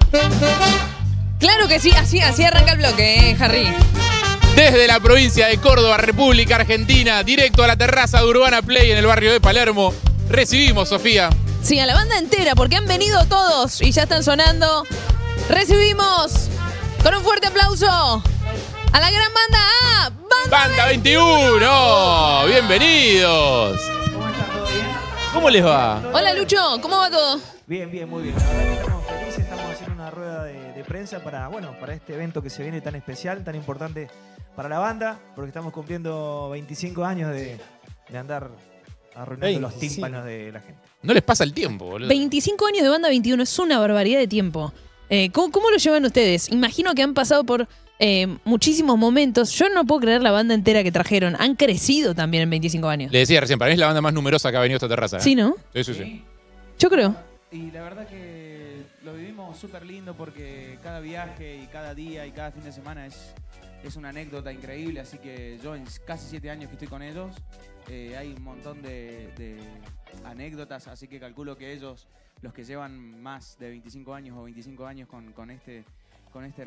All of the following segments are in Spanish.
Claro que sí, así arranca el bloque, Harry. Desde la provincia de Córdoba, República Argentina, directo a la terraza de Urbana Play en el barrio de Palermo, recibimos, Sofía. Sí, a la banda entera, porque han venido todos y ya están sonando. Recibimos con un fuerte aplauso a la gran banda Banda 21. Bienvenidos. ¿Cómo están? ¿Todo bien? ¿Cómo les va? Hola, Lucho, ¿cómo va todo? Bien, bien, muy bien. La verdad que estamos felices, estamos haciendo una rueda de prensa para este evento que se viene tan especial, tan importante para la banda, porque estamos cumpliendo 25 años de andar arruinando los tímpanos de la gente. No les pasa el tiempo, boludo. 25 años de Banda 21 es una barbaridad de tiempo. ¿Cómo lo llevan ustedes? Imagino que han pasado por muchísimos momentos. Yo no puedo creer la banda entera que trajeron. Han crecido también en 25 años. Le decía recién, para mí es la banda más numerosa que ha venido a esta terraza. ¿eh? Sí, ¿no? Sí. Yo creo. Y la verdad que lo vivimos súper lindo porque cada viaje y cada día y cada fin de semana es una anécdota increíble. Así que yo en casi 7 años que estoy con ellos, hay un montón de anécdotas. Así que calculo que ellos, los que llevan más de 25 años o 25 años con esta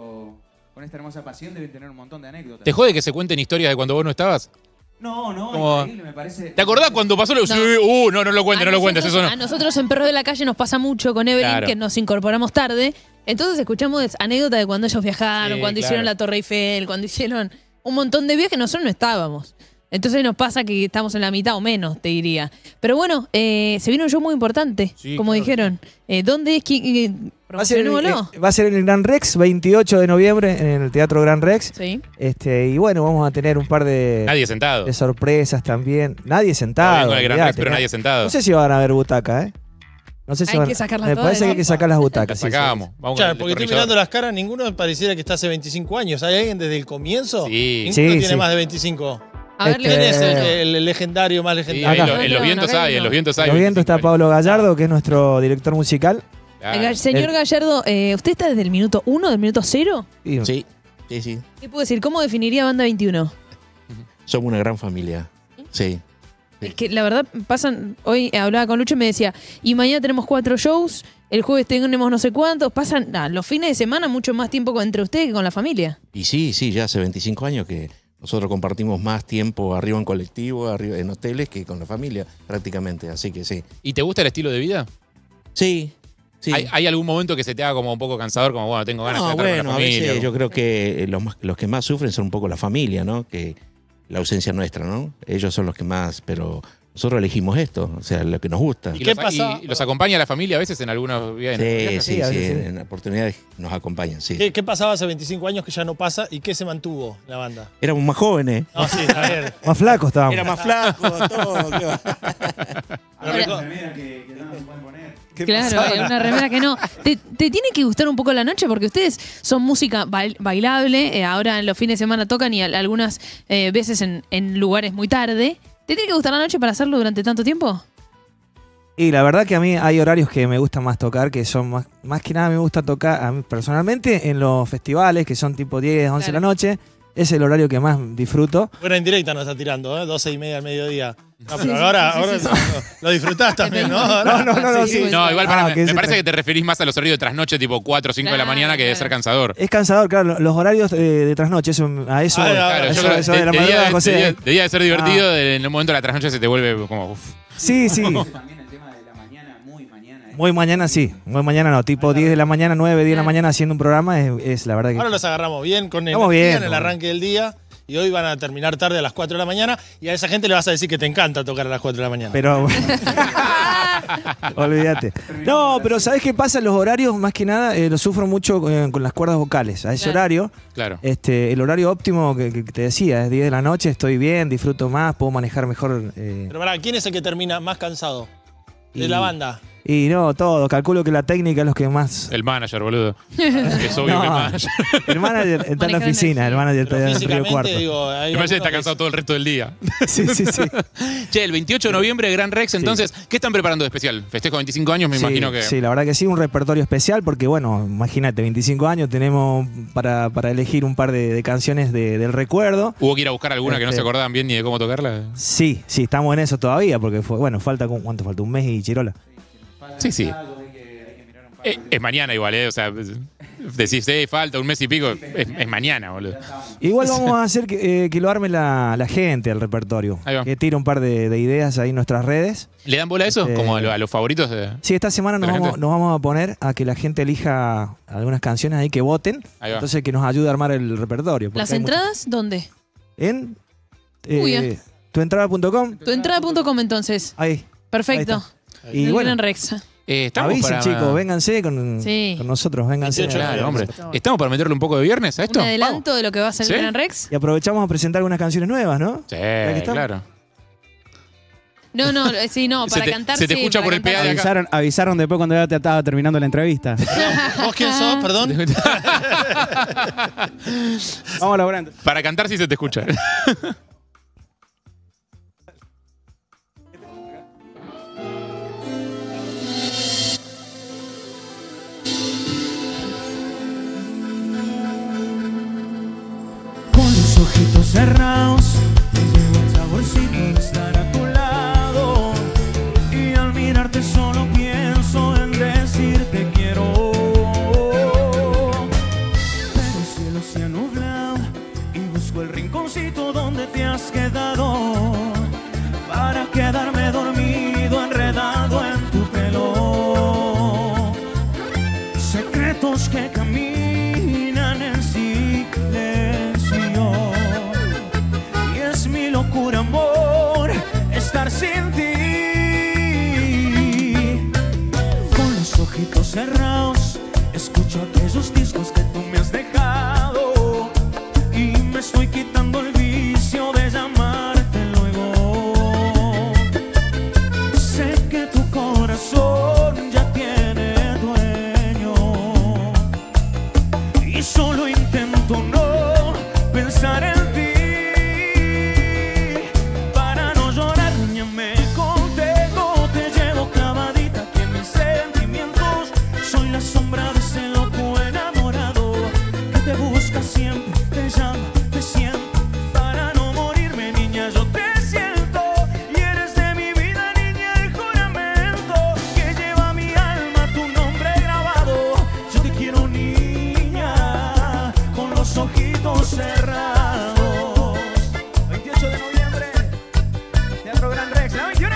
hermosa pasión, deben tener un montón de anécdotas. ¿Te jode que se cuenten historias de cuando vos no estabas? No, ¿Cómo? increíble, me parece. ¿Te acordás cuando pasó lo? No. Sí, no lo cuentes, eso no. A nosotros en Perros de la Calle nos pasa mucho con Evelyn, Claro. que nos incorporamos tarde. Entonces escuchamos anécdotas de cuando ellos viajaron, Sí, cuando claro. hicieron la Torre Eiffel, cuando hicieron un montón de viajes. Nosotros no estábamos. Entonces nos pasa que estamos en la mitad o menos, te diría. Pero bueno, se viene un show muy importante, Sí, como claro. dijeron. ¿Dónde es? Va a ser ¿Promocionémoslo? en el Gran Rex, 28 de noviembre, en el Teatro Gran Rex. Sí. Y bueno, vamos a tener un par de Sentado. de sorpresas también. Nadie sentado. Vengo del Gran olvidate, Rex, pero nadie sentado. No sé si van a haber butaca, ¿eh? No sé si Hay van. que sacarlas Me todas, parece que hay que sacar las La butacas. sí, sí. sacábamos. Vamos Claro, con el porque estoy destornillador. mirando las caras, ninguno pareciera que está hace 25 años. ¿Hay alguien desde el comienzo? Sí. Ninguno Sí, tiene sí. más de 25. A ver, Este, ¿Quién es Leonardo. el legendario más Sí, legendario? Acá. en los vientos Acá hay, en no. los vientos hay. Los vientos está 25 Pablo Gallardo, que es nuestro director musical. Claro. Señor Gallardo, ¿usted está desde el minuto 1, del minuto 0? Y Sí. ¿Qué puedo decir? ¿Cómo definiría Banda 21? Somos una gran familia. Sí. Es que la verdad pasan, hoy hablaba con Lucho y me decía, y mañana tenemos 4 shows, el jueves tenemos no sé cuántos, pasan los fines de semana mucho más tiempo entre ustedes que con la familia. Y sí, ya hace 25 años que nosotros compartimos más tiempo arriba en colectivo, arriba en hoteles, que con la familia, prácticamente. Así que sí. ¿Y te gusta el estilo de vida? Sí. ¿Hay algún momento que se te haga como un poco cansador? Como, bueno, tengo ganas de No, estar con bueno, la a familia. veces yo creo que los que más sufren son un poco la familia, ¿no? Que la ausencia nuestra, ¿no? Ellos son los que más, pero nosotros elegimos esto, o sea, lo que nos gusta. ¿Y ¿Qué los, pasa? y los acompaña la familia a veces en algunos viajes? Sí, a veces sí. en oportunidades nos acompañan, sí. ¿Qué pasaba hace 25 años que ya no pasa y qué se mantuvo la banda? Éramos más jóvenes, No, sí, a ver. más flacos estábamos. era más flaco, todo. ¿qué va? Ahora, la remera que ya no se pueden poner. Claro, hay una remera que no. ¿Te tiene que gustar un poco la noche? Porque ustedes son música bailable, ahora en los fines de semana tocan y algunas veces en lugares muy tarde. ¿Te tiene que gustar la noche para hacerlo durante tanto tiempo? Y la verdad que a mí hay horarios que me gusta más tocar, que son más que nada me gusta tocar a mí personalmente en los festivales, que son tipo 10, 11 de la noche. Es el horario que más disfruto. Buena indirecta nos está tirando, ¿eh? 12:30 al mediodía. No, Sí, pero sí, ahora, sí, ahora sí. lo disfrutás también, ¿no? No, Sí, sí. No, igual para, que me sí, parece que te referís más a los horarios de trasnoche tipo 4 o 5 de la Claro, mañana que debe ser claro. cansador. Es cansador, claro, los horarios de trasnoche, a eso, Claro, eso, yo creo que eso de la madrugada, José. de día de ser divertido, en un momento de la trasnoche se te vuelve como... uf. Sí, sí. También el tema de la mañana, muy mañana. Muy mañana sí, muy mañana no, tipo 10 de la mañana, 9, 10 de la mañana haciendo un programa es la verdad que... Ahora los agarramos bien con el, Estamos bien, en el arranque del día y hoy van a terminar tarde a las 4 de la mañana y a esa gente le vas a decir que te encanta tocar a las 4 de la mañana. Pero... Olvídate. No, pero ¿sabés qué pasa? Los horarios, más que nada, lo sufro mucho con las cuerdas vocales. A ese Claro. horario, Claro. el horario óptimo que te decía, es 10 de la noche, estoy bien, disfruto más, puedo manejar mejor. Pero pará, ¿quién es el que termina más cansado de Y- la banda? Y no, todo. Calculo que la técnica es lo que más... El manager, boludo. Es obvio que el No, manager. el manager está en la Manejar oficina, el manager está Pero en el frío físicamente, cuarto. digo, hay Me parece que está algunos cansado todo el resto del día. Sí, sí, sí. Che, el 28 de noviembre, Gran Rex, entonces, ¿qué están preparando de especial? Festejo 25 años, me Sí, imagino que... sí, la verdad que sí, un repertorio especial porque, bueno, imagínate, 25 años tenemos para elegir un par de canciones del recuerdo. ¿Hubo que ir a buscar alguna que no se acordaban bien ni de cómo tocarla? Sí, sí, estamos en eso todavía porque, ¿cuánto falta? Un mes y chirola. Sí, sí. Hay que mirar un Es mañana igual, ¿eh? O sea, decís, falta un mes y pico, es mañana, boludo. Igual vamos a hacer que lo arme la gente, el repertorio. Ahí va. Que tire un par de ideas ahí en nuestras redes. ¿Le dan bola a eso? Como a los favoritos de... Sí, esta semana ¿De la gente? nos vamos a poner a que la gente elija algunas canciones ahí que voten. Ahí va. Entonces que nos ayude a armar el repertorio. porque ¿Las hay entradas dónde? en Uy, tuentrada.com. Tuentrada.com entonces. Ahí. Perfecto. Y El bueno, Gran Rex. estamos avisen, para... chicos, vénganse con Sí. nosotros, vénganse. 18 Claro, hombre. ¿Estamos para meterle un poco de viernes a esto? Un adelanto de lo que va a ser ¿Sí? el Gran Rex. Y aprovechamos a presentar algunas canciones nuevas, ¿no? Sí, que estamos. claro. No, sí, no, para cantar se te sí, escucha para por el cantar PA de sí. acá. Avisaron después cuando ya te estaba terminando la entrevista. ¿Vos quién sos? Perdón. Vamos laburando. Para cantar sí se te escucha. Con los ojitos cerrados, me llevo el saborcito de estar a tu lado. Y al mirarte solo pienso en decirte quiero. Pero el cielo se ha nublado y busco el rinconcito donde te has quedado para quedarme dormido, enredado en tu pelo. Secretos que caminan en silencio. Y es mi locura, amor, estar sin ti. Con los ojitos cerrados, escucho aquellos discos que tú me has dejado. Y me estoy quitando el vicio de llamarte luego. Sé que tu corazón ya tiene dueño. Y solo intento no pensar en ti. Para no llorar, ya me contengo. Te llevo clavadita aquí en mis sentimientos. Soy la sombra de ese loco enamorado que te busca siempre, te llama, te siento. Para no morirme, niña, yo te siento. Y eres de mi vida, niña, el juramento que lleva mi alma tu nombre grabado. Yo te quiero, niña, con los ojitos cerrados. 28 de noviembre, Teatro Gran Rex, la 21.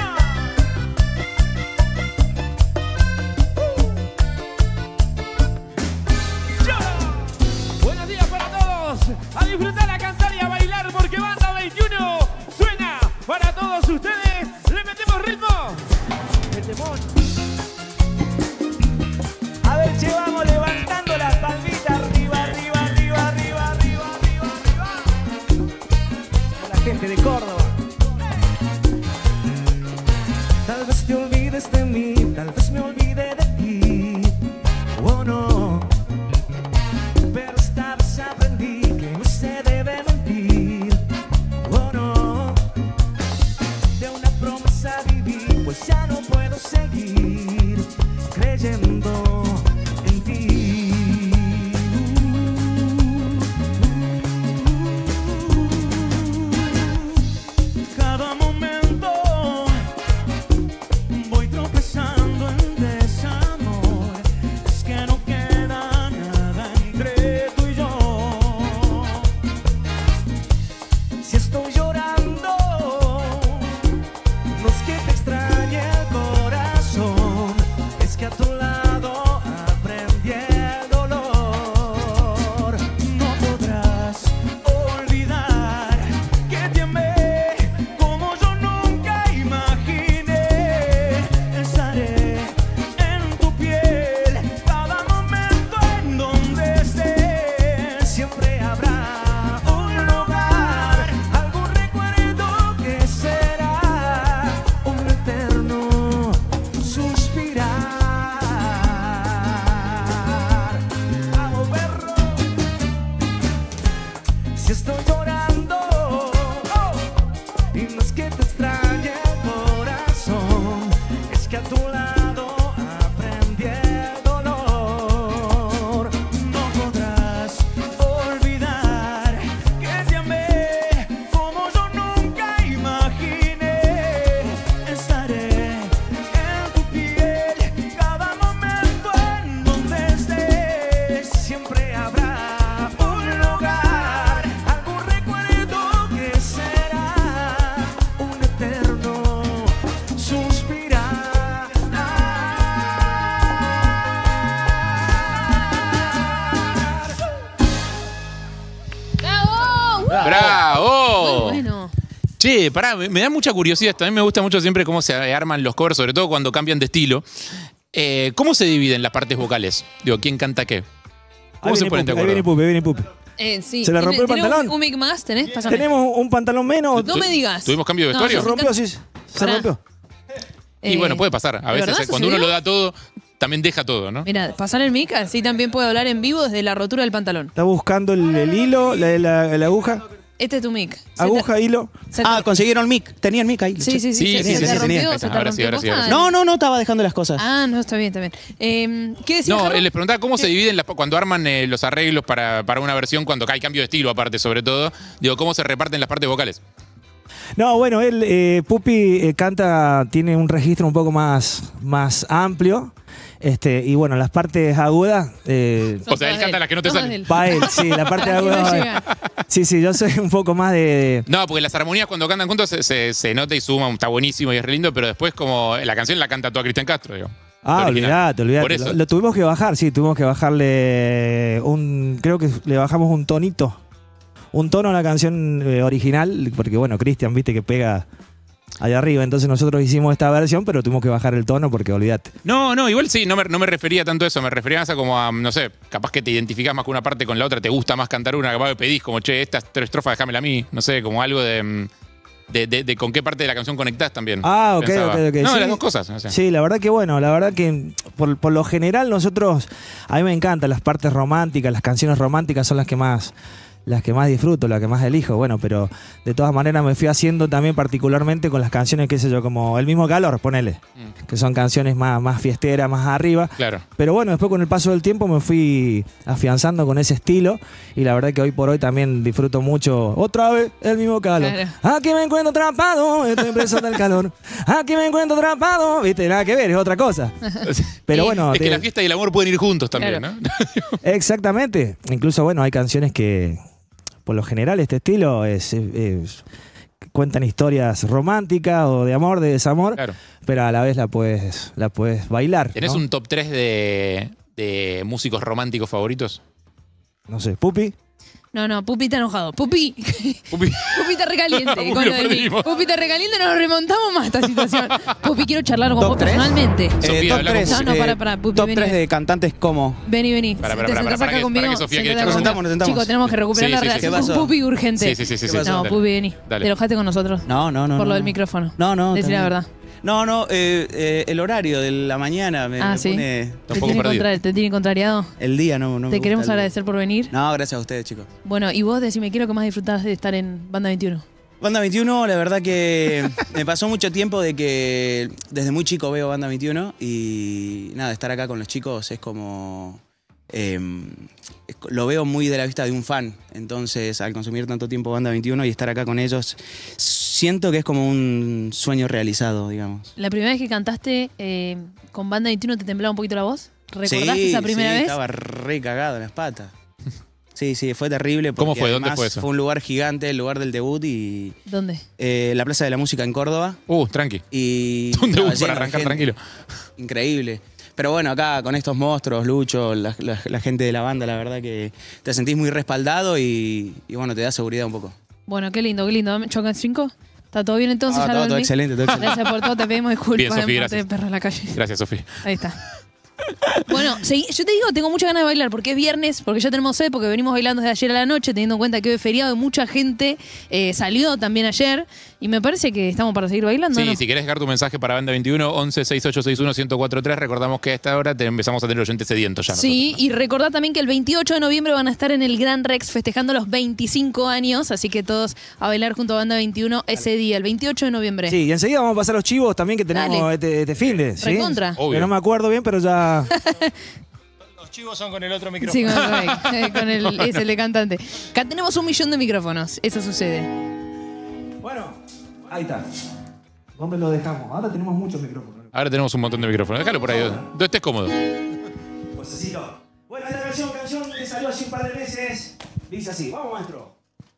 Buenos días para todos. A disfrutar, a cantar y a bailar porque Banda 21 suena para todos ustedes. Le metemos ritmo. El temón. A ver, che, vamos levantando las palmitas arriba, arriba, arriba, arriba, arriba, arriba, arriba. Con la gente de Córdoba. Tal vez te olvides de mí, tal vez me olvide de ti. Oh no. Pero esta vez aprendí que no se debe mentir. Oh no. De una promesa viví, pues ya no puedo seguir creyendo en ti. Cada momento voy tropezando en desamor. Es que no queda nada entre tú y yo. Si estoy llorando, no es que te extrañe el corazón, es que a tu lado ¡Bravo! Muy bueno. Che, pará, me da mucha curiosidad esto. A mí me gusta mucho siempre cómo se arman los covers, sobre todo cuando cambian de estilo. ¿Cómo se dividen las partes vocales? Digo, ¿quién canta qué? ¿Cómo se ponen de acuerdo? Ahí viene Pupi. Sí. ¿Se le rompió el ¿Tenés pantalón? un mic más? ¿Tenés? Pásame. Tenemos un pantalón menos. No me digas. ¿Tuvimos cambio de No, vestuario? Se rompió, sí. Se Pará. rompió. Y bueno, puede pasar. A ¿de veces verdad cuando uno sucedió? lo da todo, también deja todo, ¿no? Mira, pasar el mic, así también puede hablar en vivo desde la rotura del pantalón. Está buscando el hilo, la aguja. Este es tu mic. Aguja, hilo. Consiguieron mic. Tenían mic ahí. Sí. Sí, ¿Se sí, te sí, rompió? tenía. ¿Se te Ahora sí, rompió ahora sí, ahora posta? sí. No, estaba dejando las cosas. Ah, no, está bien. ¿Qué decías, No, Carlos? les preguntaba cómo se dividen cuando arman los arreglos para una versión, cuando hay cambio de estilo aparte, sobre todo. Digo, ¿cómo se reparten las partes vocales? No, bueno, él, Pupi canta, tiene un registro un poco más amplio. Y bueno, las partes agudas. O sea, él canta las que no te salen. Para él, sí, la parte Aquí no aguda. llega. Sí, yo soy un poco más de. No, porque las armonías cuando cantan juntos se nota y suma, está buenísimo y es re lindo, pero después como la canción la canta toda Cristian Castro, digo. Ah, La original. olvidate. Por eso. Lo tuvimos que bajar, sí, tuvimos que bajarle creo que le bajamos un tonito. Un tono a la canción original, porque bueno, Cristian, viste que pega allá arriba, entonces nosotros hicimos esta versión, pero tuvimos que bajar el tono porque olvidate. No, igual sí, no me refería tanto a eso, me refería más a como a, no sé, capaz que te identificás más con una parte con la otra, te gusta más cantar una, capaz que pedís como, che, estas 3 estrofas déjamela a mí, no sé, como algo de con qué parte de la canción conectás también. Ah, ok. No, sí. las dos cosas. O sea. Sí, la verdad que por lo general nosotros, a mí me encantan las partes románticas, las canciones románticas son las que más disfruto, las que más elijo, bueno, pero de todas maneras me fui haciendo también particularmente con las canciones, qué sé yo, como El Mismo Calor, ponele, que son canciones más fiesteras, más arriba. Claro. Pero bueno, después con el paso del tiempo me fui afianzando con ese estilo y la verdad que hoy por hoy también disfruto mucho, otra vez, El Mismo Calor. Claro. Aquí me encuentro atrapado, estoy preso del calor. Aquí me encuentro atrapado, viste, nada que ver, es otra cosa. Pero bueno. Es que la fiesta y el amor pueden ir juntos también, Claro. ¿no? Exactamente. Incluso, bueno, hay canciones que, por lo general, este estilo cuentan historias románticas o de amor, de desamor, Claro. pero a la vez la puedes bailar. ¿Tenés ¿no? un top 3 de músicos románticos favoritos? No sé, Pupi. No, Pupi está enojado. Pupi está recaliente. Pupi con lo lo del mic. perdimos. Pupi está recaliente, nos remontamos más a esta situación. Pupi, quiero charlar con vos ¿Top tres? personalmente. Sofía, top habla 3. con- No, pará, Pupi, Top vení. 3 de cantantes como. Vení. Pará, Te pará, sentás para acá que conmigo. Sofía quiere sentate charlar. acá conmigo. Nos sentamos. Chicos, tenemos que recuperar Sí, la sí, sí. relación ¿Qué con pasó? Pupi urgente. Sí. ¿Qué pasó? No, Dale. Pupi, vení. Dale. Te enojaste con nosotros. No. Por lo del micrófono. No. Decí la verdad. No, el horario de la mañana me Sí. pone. Está un poco perdido. ¿Te tiene contrariado? El día no me Te queremos gusta el- agradecer por venir. No, gracias a ustedes, chicos. Bueno, y vos decime, ¿qué es lo que más disfrutás de estar en Banda 21? Banda 21, la verdad que me pasó mucho tiempo de que desde muy chico veo Banda 21 y nada, estar acá con los chicos es como... lo veo muy de la vista de un fan, entonces al consumir tanto tiempo Banda 21 y estar acá con ellos, siento que es como un sueño realizado, digamos. La primera vez que cantaste con Banda 21, ¿te temblaba un poquito la voz? ¿Recordás esa primera vez? Estaba re cagado en las patas. Sí, fue terrible. ¿Cómo porque fue? ¿Dónde además fue eso? Fue un lugar gigante, el lugar del debut y ¿Dónde? la Plaza de la Música en Córdoba. Tranqui. Y Un debut estaba para lleno de arrancar gente. tranquilo. Increíble. Pero bueno, acá con estos monstruos, Lucho, la gente de la banda, la verdad que te sentís muy respaldado y bueno, te da seguridad un poco. Bueno, qué lindo. ¿Chocan 5? ¿Está todo bien entonces? Ah, ¿Ya lo todo del mic? excelente, todo excelente. Gracias por todo, te pedimos disculpas. Bien, Sofía, en parte gracias. de perro en la calle. Gracias, Sofía. Ahí está. Bueno, yo te digo, tengo muchas ganas de bailar porque es viernes, porque ya tenemos sed, porque venimos bailando desde ayer a la noche, teniendo en cuenta que hoy es feriado y mucha gente salió también ayer y me parece que estamos para seguir bailando, Sí, ¿no? si querés dejar tu mensaje para Banda 21, 11 6861 1043. Recordamos que a esta hora empezamos a tener oyentes sedientos ya. Sí, y recordad también que el 28 de noviembre van a estar en el Gran Rex festejando los 25 años, así que todos a bailar junto a Banda 21 ese día, el 28 de noviembre. Sí, y enseguida vamos a pasar los chivos también que tenemos Dale. este fin de. ¿sí? Recontra. Obvio. Que no me acuerdo bien, pero ya. Los chivos son con el otro micrófono. Sí, con el de cantante. Acá tenemos 1 millón de micrófonos, eso sucede. Bueno, ahí está. ¿Dónde lo dejamos? Ahora tenemos muchos micrófonos. Ahora tenemos un montón de micrófonos. Déjalo por ahí, donde estés cómodo. Pues así no. Bueno, esta canción que salió hace un par de meses dice así. Vamos, maestro.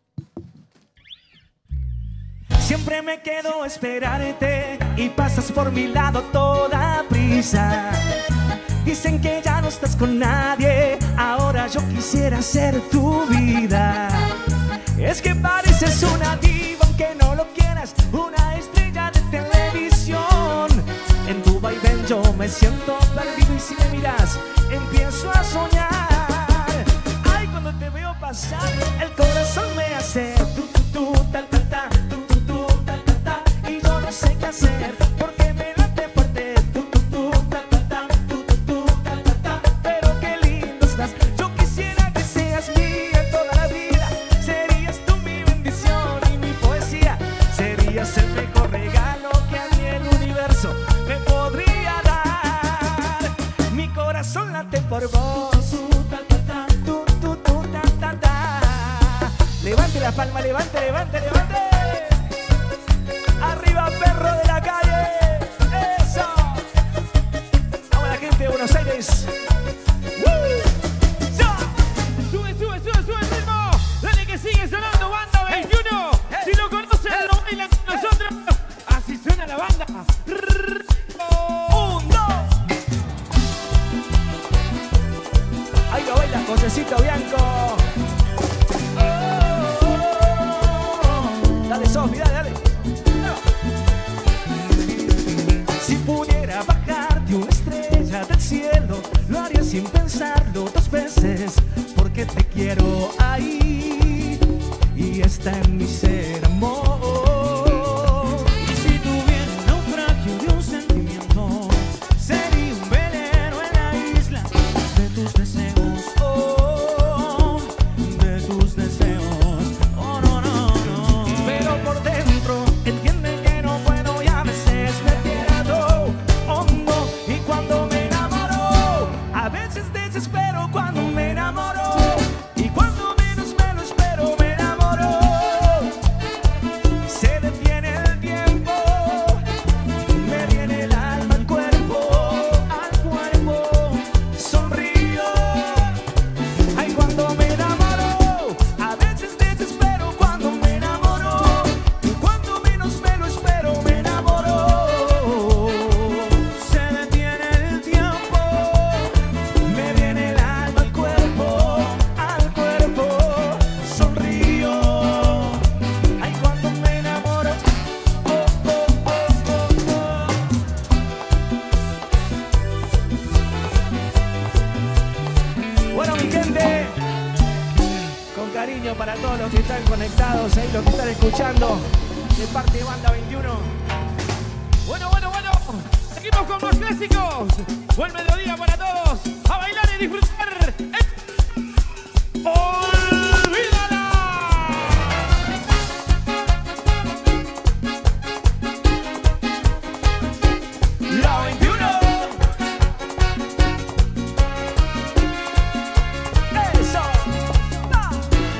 Siempre me quedo a esperarte y pasas por mi lado toda prisa. Dicen que ya no estás con nadie, ahora yo quisiera ser tu vida. Es que pareces una diva aunque no lo quieras, una estrella de televisión. En tu vaivén yo me siento perdido y si me miras empiezo a soñar. Ay, cuando te veo pasar el corazón me hace tu ta ta ta, tu ta ta ta, y yo no sé qué hacer porque me late fuerte tu ta ta ta, tu ta ta ta. Pero qué lindo estás, yo quisiera que seas mía toda la vida. Serías tú mi bendición y mi poesía, serías el mejor regalo que a mí el universo me podría dar. Mi corazón late por vos. Levante la palma, levante, levante, levante. Arriba, perro de la calle. Eso. Vamos a la gente de Buenos Aires. Sube, sube, sube, sube el ritmo. Dale que sigue sonando Banda 21. Si lo conocen, lo bailan con nosotros. Así suena la banda. Un, dos. Ahí lo baila Josecito Bianco. Dale, Sofi, dale, dale. Si pudiera bajarte una estrella del cielo, lo haría sin pensarlo dos veces, porque te quiero ahí y está en mi ser, amor. Y si tuviera un naufragio de un sentimiento, sería un velero en la isla de tus deseos, oh, de tus deseos, oh, no, no, no. Pero por dentro entiende que no puedo y a veces me pierdo hondo. Y cuando me enamoro, a veces desespero cuando me enamoro. Y cuando menos me lo espero me enamoro. Se detiene el tiempo, me viene el alma al cuerpo, sonrío. Ay, cuando me enamoro, a veces desespero cuando me enamoro. Y cuando menos me lo espero me enamoro. Se detiene el tiempo, Me viene el alma al cuerpo, sonrío. Ay, cuando me enamoro, oh, oh, oh, oh, oh. Bueno, mi gente, con cariño para todos los que están conectados, ahí los que están escuchando, de parte de Banda 21. Bueno, bueno, bueno. Seguimos con más clásicos. Buen mediodía para todos. A bailar y disfrutar. ¡Olvídala! La 21. Eso. Ah.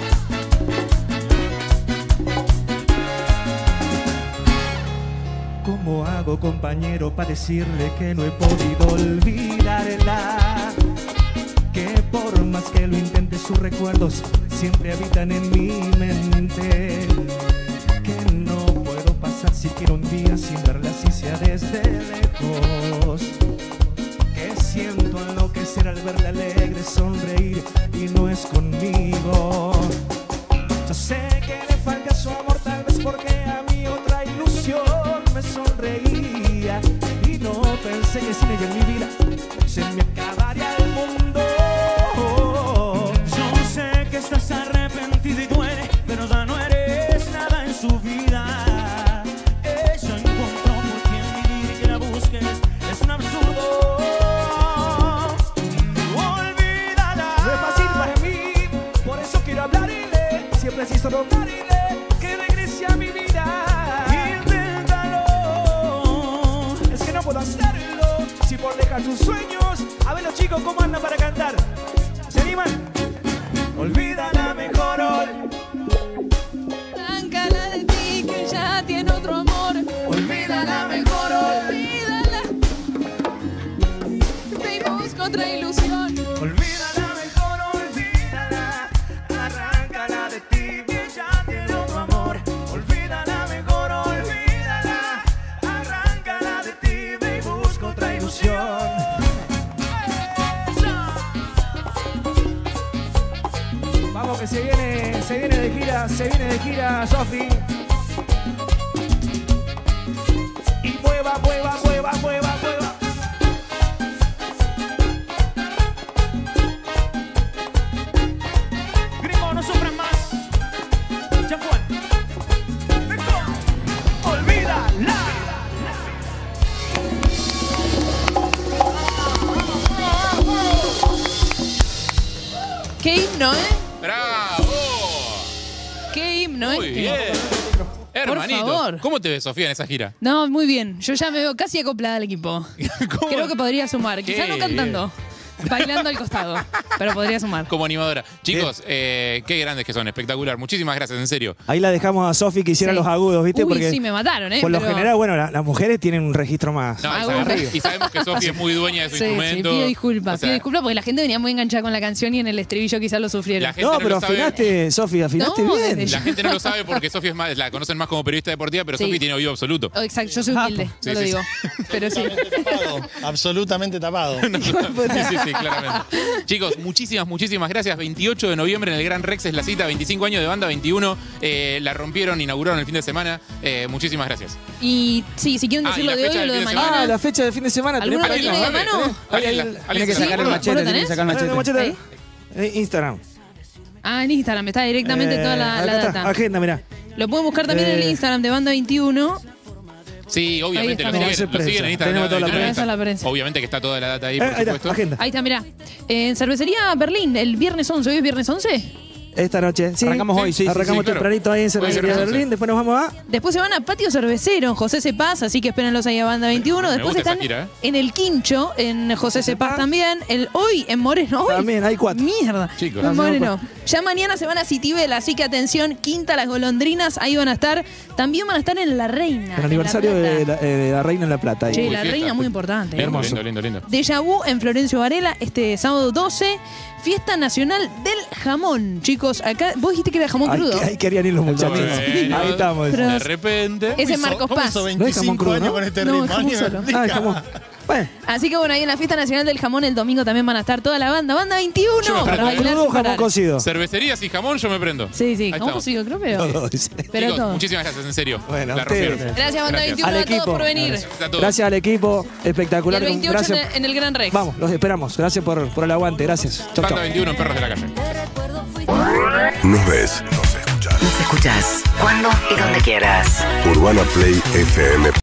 ¿Cómo hago, compañero, para decirle que no he podido olvidarla? Que por más que lo intente, sus recuerdos siempre habitan en mi mente. Que no puedo pasar siquiera un día sin verla, si sea desde lejos. Que siento enloquecer al verla alegre, sonreír y no es conmigo. Yo sé que le falta su amor, tal vez porque a mí otra ilusión me sonreía. Y no pensé que sin ella en mi vida se me acabaría el mundo. yo sé que estás arrepentido y duele, pero ya no eres nada en su vida. Ella encontró por quien vivir y que la busques es un absurdo. Olvídala. No es fácil para mí, por eso quiero hablarle. Siempre preciso rogarle que regrese a mi vida. Inténtalo. Es que no puedo hacerlo si por dejar sus sueños. A ver los chicos cómo andan para cantar. ¿Se animan? Olvídala mejor hoy. Arráncala de ti que ya tiene otro amor. Olvídala mejor hoy. Olvídala. Te busco otra ilusión. Olvídala mejor, olvídala. Arráncala de ti que ya tiene otro amor. Olvídala mejor, olvídala. Arráncala de ti, ve y busca otra ilusión. Vamos que se viene de gira de gira, Sofi. Y mueva, mueva, mueva, mueva, mueva. Gringo, no sufran más. Ya fue. Olvídala. Qué himno, ¿eh? ¡Bravo! Qué himno, ¿eh? Muy bien. Hermanito, favor. ¿cómo te ves, Sofía, en esa gira? No, muy bien. Yo ya me veo casi acoplada al equipo. ¿Cómo? Creo que podría sumar. Quizá no Qué cantando. Bailando al costado. Pero podría sumar. Como animadora. Chicos, qué grandes que son, espectacular. Muchísimas gracias, en serio. Ahí la dejamos a Sofi que hiciera Sí. los agudos, ¿viste? Uy, Porque sí, me mataron, ¿eh? por lo Pero- general, bueno, las mujeres tienen un registro más. No, Aburrido. y sabemos que Sofía es muy dueña de su Sí, sí, instrumento. pido disculpas. O sea, Pido disculpas porque la gente venía muy enganchada con la canción y en el estribillo quizás lo sufrieron. La gente No, no pero lo sabe. afinaste, Sofi, afinaste No, bien. desde La gente no lo sabe porque Sofía es más, la conocen más como periodista deportiva, pero Sí. Sofía tiene oído absoluto. Oh, exacto, yo soy humilde, Sí, no lo sí, digo. Pero sí. Tapado, absolutamente tapado. Sí, claramente. Chicos, muchísimas gracias. 28 de noviembre en el Gran Rex es la cita, 25 años de banda, 21. La rompieron, inauguraron el fin de semana. Muchísimas gracias. Y sí, si quieren Ah, decir y lo la de hoy fecha o lo de del fin de mañana. Ah, la fecha del fin de semana. ¿Alguno ¿tenés lo por ahí? tiene de mano? Tiene que sacar el ¿Sí? machete, ¿Vos lo tiene que tenés? sacar el Ah, ¿tenés machete. machete? Instagram. Ah, en Instagram, está directamente toda la acá está, data. agenda, mirá. Lo pueden buscar también en el Instagram de Banda 21. Sí, obviamente, Ahí lo está, siguen, mirá. lo siguen en Instagram. Tenemos toda la Está- prensa. La prensa. Obviamente que está toda la data ahí, por Ahí está, supuesto. agenda. Ahí está, mirá. En Cervecería Berlín, el viernes 11. ¿Hoy es viernes 11? Esta noche. Sí. Arrancamos hoy, sí, sí, Arrancamos sí, claro. tempranito ahí en Cervecería Puede ser Berlín. Después nos vamos a. Después se van a Patio Cervecero en José Cepaz, así que espérenlos ahí a Banda 21. Me Después gusta esa están gira, ¿eh? en el Quincho, en José Cepaz también. Hoy en Moreno. Hoy. También, hay 4. Mierda. Chicos. En Moreno. Ya mañana se van a Citibel, así que atención, Quinta Las Golondrinas, ahí van a estar. También van a estar en La Reina. El aniversario en La de Plata. la Reina en La Plata. ahí. Che, Uy, La fiesta. Reina muy importante. ¿eh? Hermoso. Lindo. Déjà Vu en Florencio Varela este sábado 12. Fiesta Nacional del Jamón. Chicos, acá vos dijiste que era jamón Ahí, crudo. ahí querían ir los muchachos. Bueno, Ahí estamos. Pero- De repente. Ese es ¿Cómo Marcos ¿Cómo Paz. hizo No es 25 jamón crudo, años ¿no? con este No, ritmo? es jamón Ni me solo. digas. Ah, jamón. Bueno, Así que bueno, ahí en la Fiesta Nacional del Jamón el domingo también van a estar toda la banda. Banda 21 Yo me para prendo, bailar crudo o sin jamón parar. cocido. Cervecerías y jamón, yo me prendo. Sí, sí, Ahí jamón estamos. cocido, creo, pero todo dice. pero Chicos, todo. muchísimas gracias, en serio. Bueno, La a ustedes. rompieron. Gracias, Banda 21, Al a todos equipo. por venir. Gracias a todos. Gracias al equipo. Y Espectacular. el 28 Gracias. en el Gran Rex. Vamos, los esperamos. Gracias por el aguante. Gracias. Chau, Banda chau. 21 en Perros de la Calle. Nos ves, nos escuchás. Nos escuchás cuando y donde quieras. UrbanaPlayFM